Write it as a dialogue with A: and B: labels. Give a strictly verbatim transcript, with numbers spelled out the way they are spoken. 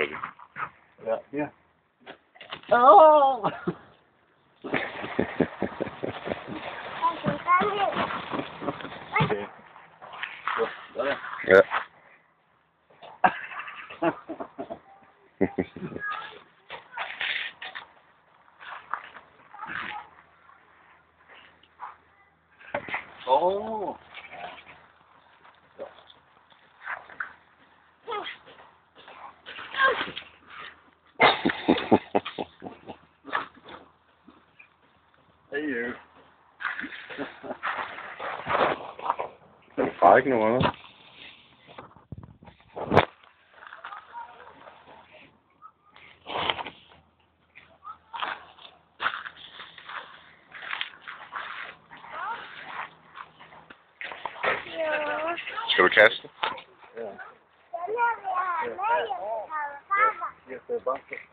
A: gør vi.
B: Ja, ja. Åh! Okay. Så, der.
A: Ja.
B: Åh! Hey you.
A: Den far ikke nogen andre. Skal du kaste?
B: Ja. Ja, det er bare